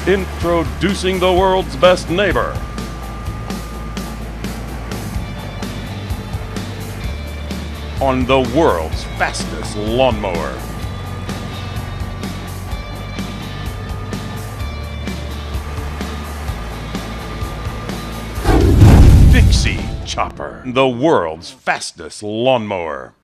Introducing the world's best neighbor. On the world's fastest lawnmower. Dixie Chopper, the world's fastest lawnmower.